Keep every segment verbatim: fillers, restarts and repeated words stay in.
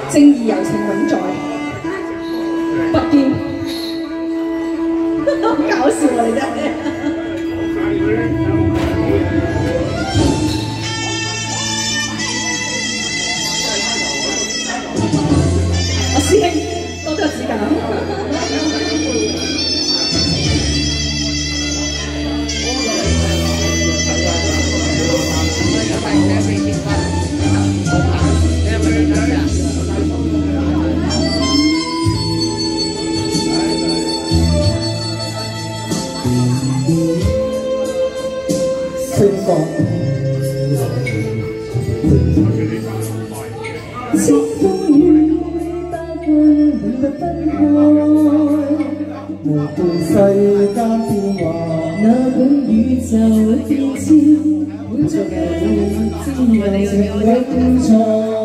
正義柔情永在，不堅。好搞笑啊！你真係。阿師兄，多謝指教。 星光清風雨百般永不分開，無懼世間變幻，那本宇宙變遷，滿足嘅自由情永在，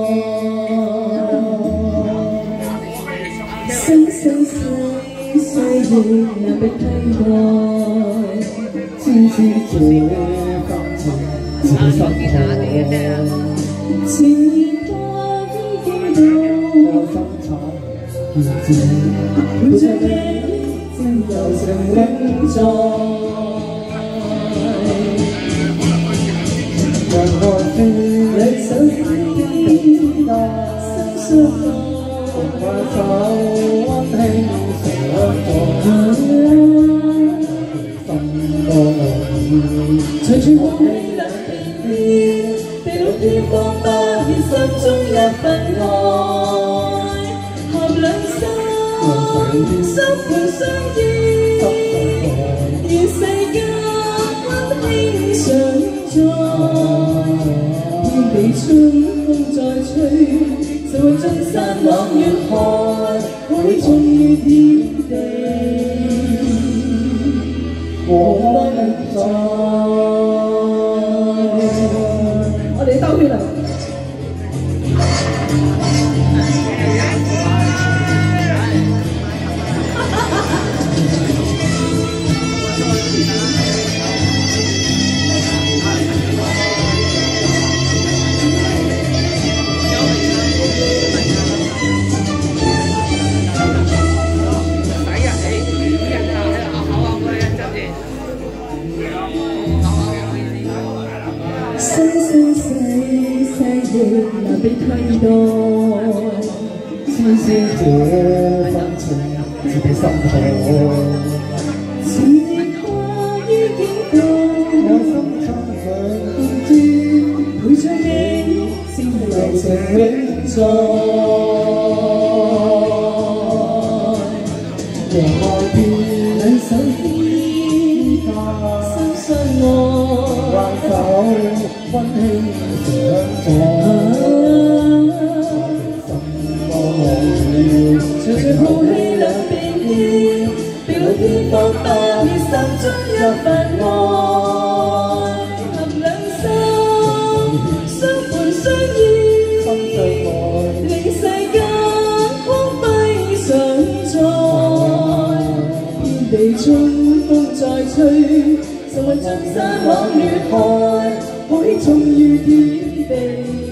生生世世亦難被替代，知知這情深海，情意多已經到，我心慘見證，陪着你正柔情永在。人海邊兩手牽帶，心相愛，同攜手溫馨相助，心多愛，隨住空氣。地老天荒不變，心中一份愛，合兩心，心伴相依，願世間溫馨常在。天地春風再吹，誰為盡散朗月海，可以重遇天地，和愛在。我哋兜圈嚟。生生世世亦難被替代，先知這份情自己心海，似花於境內，我心中兩邊知，陪着你先柔情永在。讓愛變兩手牽帶，心相愛，挽手。溫馨相助，心多愛，隨着浩氣兩邊飄，地老天荒不變，心中一份愛，合兩心，相伴相依，心相愛，令世間光輝常在。天地春風再吹，誰為盡散朗月海。可以重遇天地。